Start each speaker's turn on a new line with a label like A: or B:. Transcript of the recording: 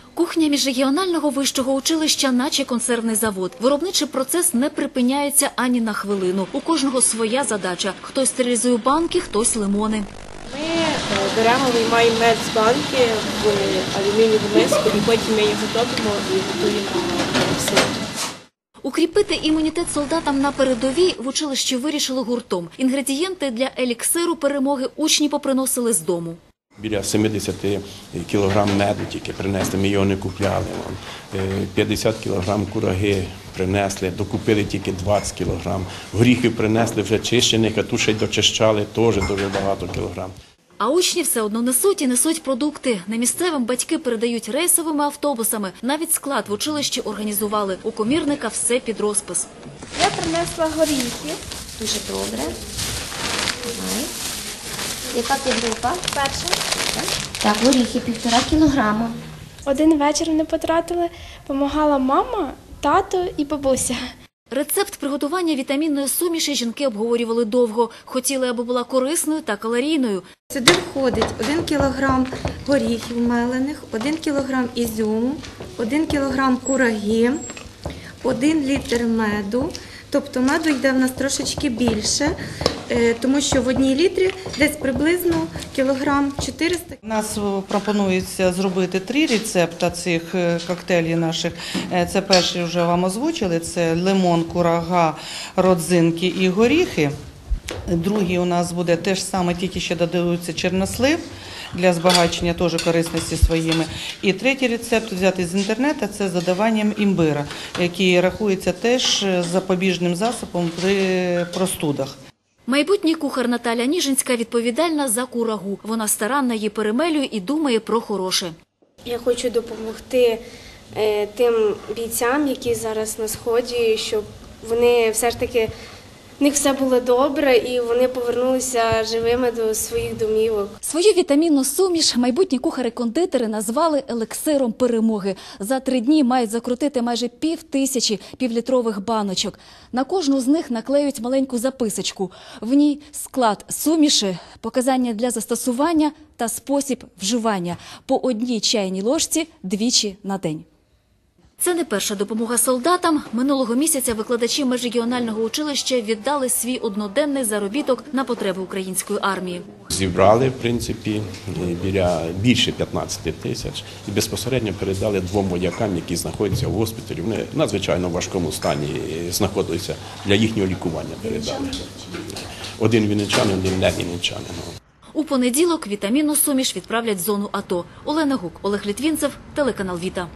A: Кухня міжрегіонального вищого училища наче консервний завод. Виробничий процес не припиняється ані на хвилину. У кожного своя задача. Хтось стерилізує банки, хтось лимони.
B: Ми беремо, виймаємо мед з банки в алюмінієву миску і потім ми їх затопимо і готуємо все.
A: Укріпити імунітет солдатам на передовій в училищі вирішили гуртом. Інгредієнти для еліксиру перемоги учні поприносили з дому.
C: Біля 70 кілограм меду тільки принесли, ми його не купляли. 50 кілограм кураги принесли, докупили тільки 20 кілограм. Горіхів принесли вже чищених, а тут ще й дочищали, теж дуже багато кілограм.
A: А учні все одно несуть і несуть продукти. Не місцевим батьки передають рейсовими автобусами. Навіть склад в училищі організували. У комірника все під розпис.
D: Я принесла горіхи. Дуже добре. Давай. Яка ти група?
E: Перше.
D: Так, горіхи 1,5 кілограма.
E: Один вечір не потратили. Помагала мама, тато і бабуся.
A: Рецепт приготування вітамінної суміші жінки обговорювали довго. Хотіли, аби була корисною та калорійною.
F: Сюди входить 1 кілограм горіхів мелених, 1 кілограм ізюму, 1 кілограм кураги, 1 літр меду. Тобто меду йде в нас трошечки більше, тому що в 1 літрі десь приблизно кілограм 400.
G: У нас пропонується зробити 3 рецепти цих коктейлів наших. Це перший вже вам озвучили, це лимон, курага, родзинки і горіхи. Другий у нас буде теж саме, тільки ще додаються чорнослив для збагачення теж корисності своїми. І третій рецепт взятий з інтернету – це з додаванням імбира, який рахується теж запобіжним засобом при простудах.
A: Майбутній кухар Наталя Ніжинська відповідальна за курагу. Вона старанно її перемелює і думає про хороше.
B: Я хочу допомогти тим бійцям, які зараз на Сході, щоб вони все ж таки, в них все було добре і вони повернулися живими до своїх домівок.
A: Свою вітамінну суміш майбутні кухари-кондитери назвали елексиром перемоги. За 3 дні мають закрутити майже 5000 півлітрових баночок. На кожну з них наклеють маленьку записочку. В ній склад суміші, показання для застосування та спосіб вживання. По 1 чайній ложці двічі на день. Це не перша допомога солдатам. Минулого місяця викладачі міжрегіонального училища віддали свій одноденний заробіток на потреби української армії.
C: Зібрали, в принципі, більше 15 тисяч і безпосередньо передали 2 воякам, які знаходяться в госпіталі. Вони в надзвичайно важкому стані знаходилися, для їхнього лікування передали. Один вінничанин, один не вінничанин.
A: У понеділок вітамінну суміш відправлять в зону АТО. Олена Гук, Олег Літвінцев, телеканал «Віта».